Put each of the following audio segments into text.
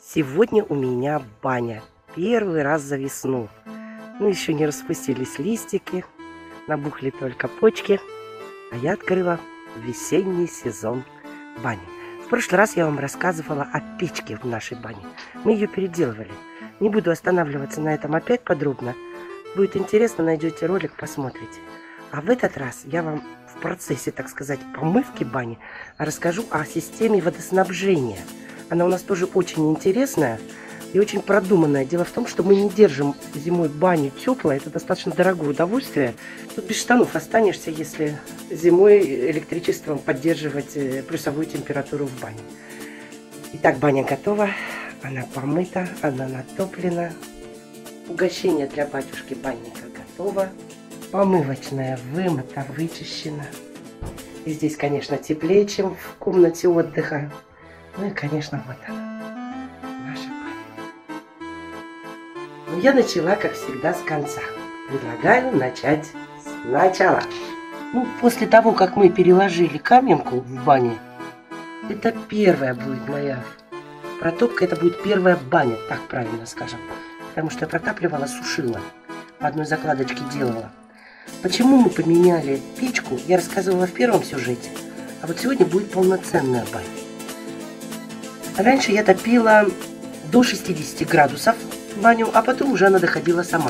Сегодня у меня баня. Первый раз за весну. Ну, еще не распустились листики, набухли только почки. А я открыла весенний сезон бани. В прошлый раз я вам рассказывала о печке в нашей бане. Мы ее переделывали. Не буду останавливаться на этом опять подробно. Будет интересно, найдете ролик, посмотрите. А в этот раз я вам в процессе, так сказать, помывки бани расскажу о системе водоснабжения. Она у нас тоже очень интересная и очень продуманная. Дело в том, что мы не держим зимой баню теплой. Это достаточно дорогое удовольствие. Тут без штанов останешься, если зимой электричеством поддерживать плюсовую температуру в бане. Итак, баня готова. Она помыта, она натоплена. Угощение для батюшки-банника готово. Помывочная вымыта, вычищена. И здесь, конечно, теплее, чем в комнате отдыха. Ну и, конечно, вот она, наша баня. Но я начала, как всегда, с конца. Предлагаю начать сначала. Ну, после того, как мы переложили каменку в бане, это первая будет моя протопка, это будет первая баня, так правильно скажем. Потому что я протапливала, сушила, по одной закладочке делала. Почему мы поменяли печку, я рассказывала в первом сюжете. А вот сегодня будет полноценная баня. Раньше я топила до 60 градусов баню, а потом уже она доходила сама.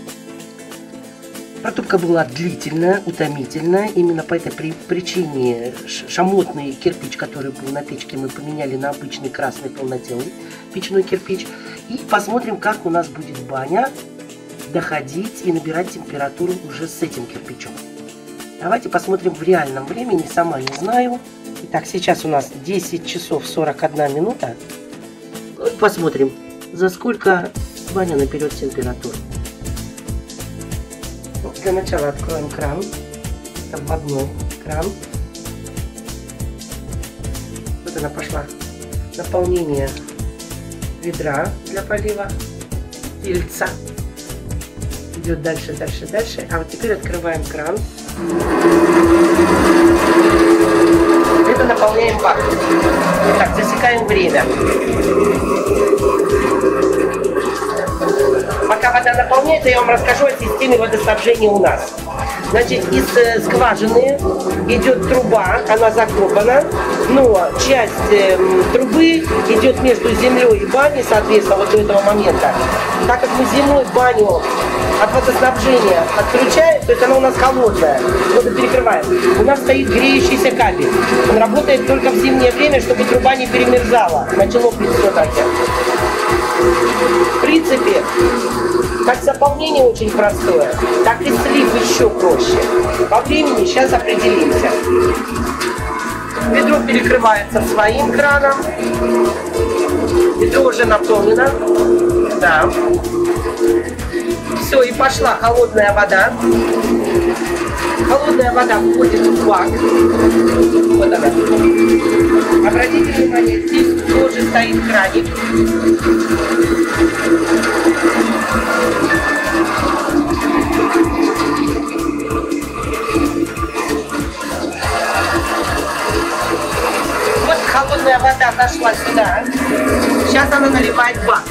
Протопка была длительная, утомительная. Именно по этой причине шамотный кирпич, который был на печке, мы поменяли на обычный красный полнотелый печной кирпич. И посмотрим, как у нас будет баня доходить и набирать температуру уже с этим кирпичом. Давайте посмотрим в реальном времени, сама не знаю. Итак, сейчас у нас 10 часов 41 минута. Посмотрим, за сколько баня наберет температуру. Для начала откроем кран. Это вводной кран. Вот она пошла. Наполнение ведра для полива. Тельца. Идет дальше, дальше, дальше. А вот теперь открываем кран. Это наполняем бак. Так, засекаем время. Пока вода наполняется, я вам расскажу о системе водоснабжения у нас. Значит, из скважины идет труба, она закопана, но часть трубы идет между землей и баней, соответственно, вот до этого момента. Так как мы зимой баню от водоснабжения отключаем, то есть она у нас холодная, вот перекрываем. У нас стоит греющийся кабель. Он работает только в зимнее время, чтобы труба не перемерзала. Начало все-таки. В принципе, как заполнение очень простое, так и слив еще проще. По времени сейчас определимся. Ведро перекрывается своим краном. Ведро уже наполнено. Да. Все, и пошла холодная вода. Холодная вода входит в бак. Вот она. Обратите внимание, здесь тоже стоит краник. Вот холодная вода зашла сюда. Сейчас она наливает в бак.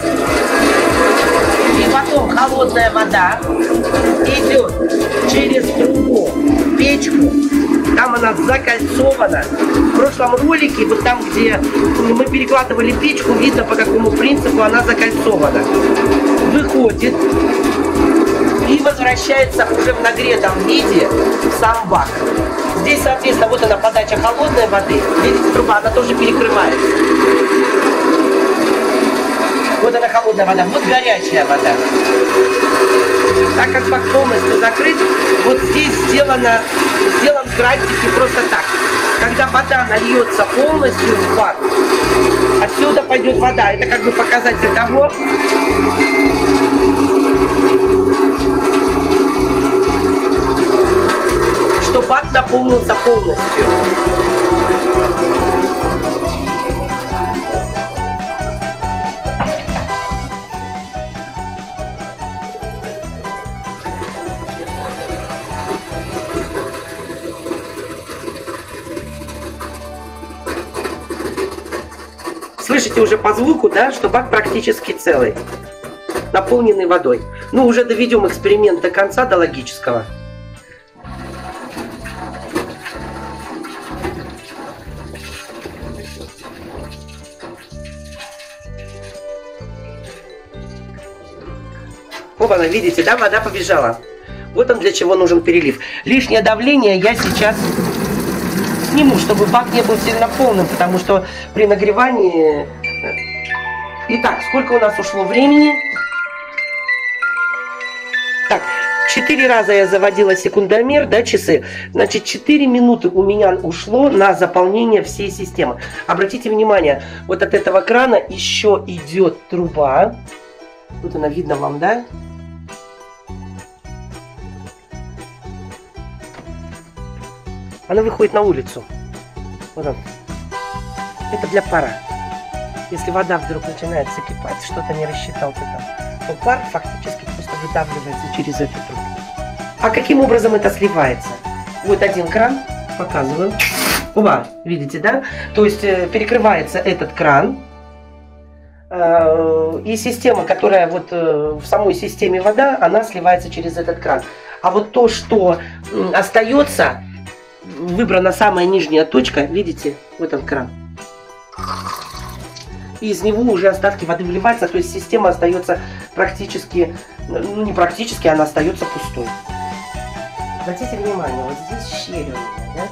И потом холодная вода идет через трубу в печку. Там она закольцована. В прошлом ролике, вот там, где мы перекладывали печку, видно, по какому принципу она закольцована. Выходит и возвращается уже в нагретом виде в сам бак. Здесь, соответственно, вот она подача холодной воды. Видите, труба, она тоже перекрывается. Вот она холодная вода, вот горячая вода. Так как бак полностью закрыт, вот здесь сделан крантики просто так. Когда вода нальется полностью в бак, отсюда пойдет вода. Это как бы показатель того, что бак наполнился полностью. слышите уже по звуку, да, что бак практически целый, наполненный водой. Ну, уже доведем эксперимент до конца, до логического. Оба, видите, да, вода побежала. Вот он для чего нужен перелив. Лишнее давление я сейчас сниму, чтобы бак не был сильно полным, потому что при нагревании... Итак, сколько у нас ушло времени? Так, 4 раза я заводила секундомер, да, часы. Значит, 4 минуты у меня ушло на заполнение всей системы. Обратите внимание, вот от этого крана еще идет труба. Вот она, видно вам, да? Она выходит на улицу. Вот он. Это для пара. Если вода вдруг начинает закипать, что-то не рассчитал ты там, то пар фактически просто выдавливается через эту трубу. А каким образом это сливается? Вот один кран, показываю. Оба, видите, да? То есть перекрывается этот кран. И система, которая вот в самой системе вода, она сливается через этот кран. А вот то, что остается... Выбрана самая нижняя точка, видите, вот этот кран. И из него уже остатки воды выливаются, то есть система остается практически, ну не практически, она остается пустой. Обратите внимание, вот здесь щель у меня,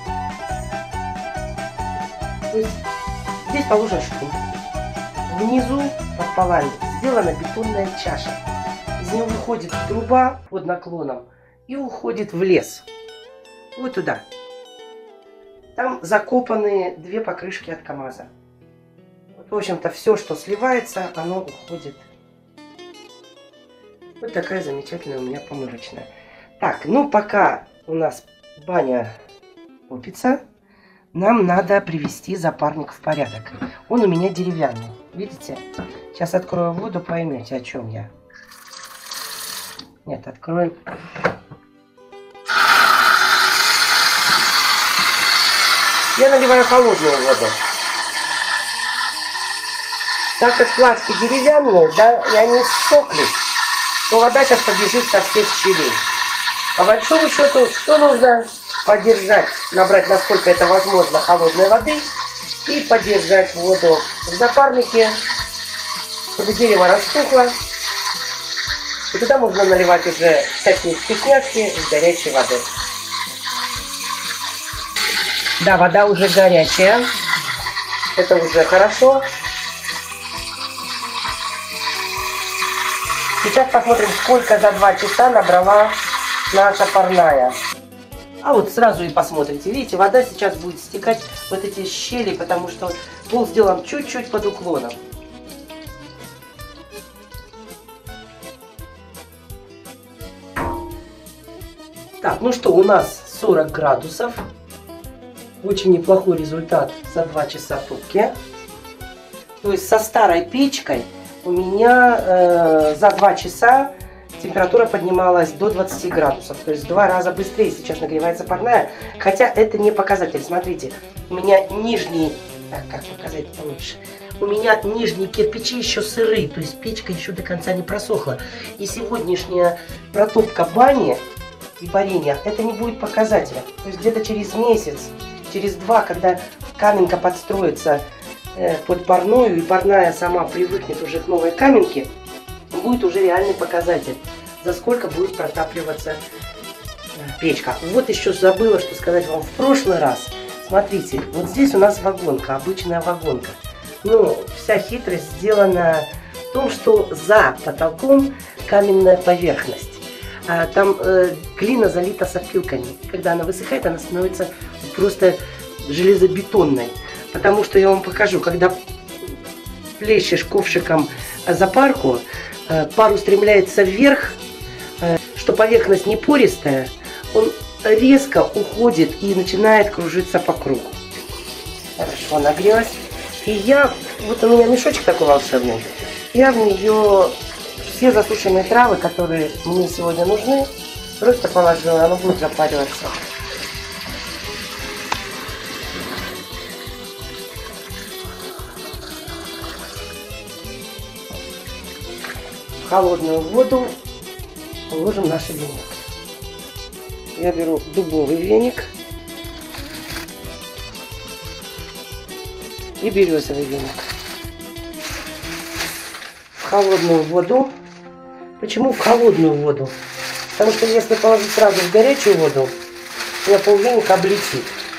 да? То есть здесь положен штук. Внизу под полами сделана бетонная чаша. Из нее выходит труба под наклоном и уходит в лес. Вот туда. Там закопаны 2 покрышки от КамАЗа. Вот, в общем-то, все, что сливается, оно уходит. Вот такая замечательная у меня помывочная. Так, ну пока у нас баня топится, нам надо привести запарник в порядок. Он у меня деревянный. Видите? Сейчас открою воду, поймете, о чем я. Нет, откроем. Я наливаю холодную воду. Так как платки деревянные, да, и они ссохлись, то вода сейчас побежит со всех щелей. По большому счету, что нужно? Подержать, набрать, насколько это возможно, холодной воды и подержать воду в запарнике, чтобы дерево распухло. И туда можно наливать уже всякие вкусняшки из горячей воды. Да, вода уже горячая. Это уже хорошо. Сейчас посмотрим, сколько за 2 часа набрала наша парная. А вот сразу и посмотрите. Видите, вода сейчас будет стекать в вот эти щели, потому что пол сделан чуть-чуть под уклоном. Так, ну что, у нас 40 градусов. Очень неплохой результат за 2 часа топки. То есть со старой печкой у меня за 2 часа температура поднималась до 20 градусов. То есть в 2 раза быстрее сейчас нагревается парная. Хотя это не показатель. Смотрите, у меня нижний... Так, как показать получше? У меня нижние кирпичи еще сырые. То есть печка еще до конца не просохла. И сегодняшняя протопка бани и парения, это не будет показателя. То есть где-то через месяц, через 2, когда каменка подстроится под парную, и парная сама привыкнет уже к новой каменке, будет уже реальный показатель, за сколько будет протапливаться печка. Вот еще забыла, что сказать вам в прошлый раз. Смотрите, вот здесь у нас вагонка, обычная вагонка. Но вся хитрость сделана в том, что за потолком каменная поверхность. Там глина залита сопилками. Когда она высыхает, она становится просто железобетонной. Потому что я вам покажу, когда плещешь ковшиком запарку, пар устремляется вверх, что поверхность не пористая, он резко уходит и начинает кружиться по кругу. Хорошо, нагрелась. И вот у меня мешочек такой волшебный, я в нее все засушенные травы, которые мне сегодня нужны, просто положила, оно будет запариваться. В холодную воду положим наш веник. Я беру дубовый веник и березовый веник. В холодную воду. Почему в холодную воду? Потому что если положить сразу в горячую воду, у меня полвеника облетит.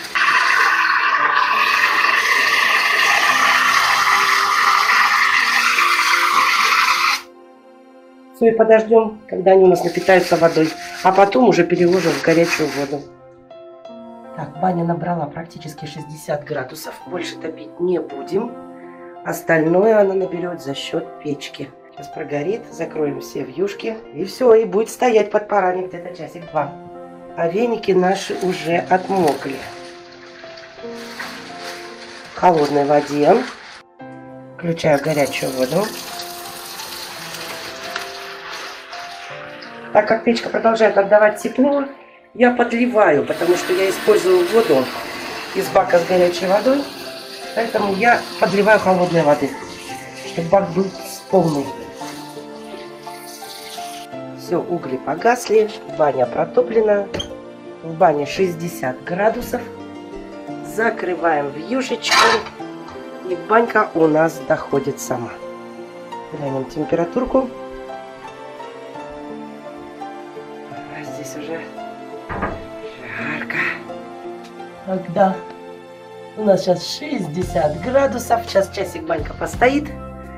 Все, и подождем, когда они у нас напитаются водой, а потом уже переложим в горячую воду. Так, баня набрала практически 60 градусов, больше топить не будем. Остальное она наберет за счет печки. Сейчас прогорит, закроем все вьюшки, и все, и будет стоять под парами где-то часик-два. А веники наши уже отмокли. В холодной воде включаю горячую воду. Так как печка продолжает отдавать тепло, я подливаю, потому что я использую воду из бака с горячей водой, поэтому я подливаю холодной воды, чтобы бак был полный. Все, угли погасли, баня протоплена, в бане 60 градусов. Закрываем вьюшечку, и банька у нас доходит сама. Глянем температурку. Здесь уже жарко. Когда у нас сейчас 60 градусов, сейчас часик банька постоит,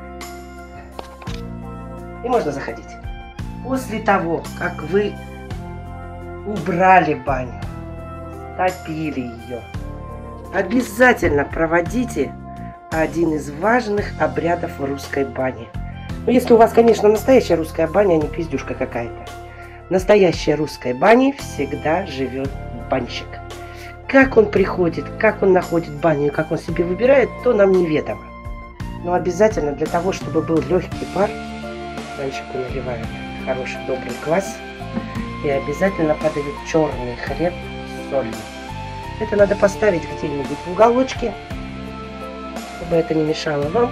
и можно заходить. После того, как вы убрали баню, топили ее, обязательно проводите один из важных обрядов в русской бане. Ну, если у вас, конечно, настоящая русская баня, а не пиздюшка какая-то. В настоящей русской бане всегда живет банщик. Как он приходит, как он находит баню и как он себе выбирает, то нам неведомо. Но обязательно для того, чтобы был легкий пар, банщику наливают хороший добрый квас и обязательно подают черный хлеб с солью. Это надо поставить где-нибудь в уголочке, чтобы это не мешало вам,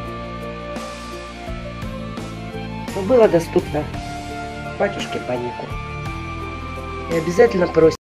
но было доступно батюшке баннику. И обязательно просим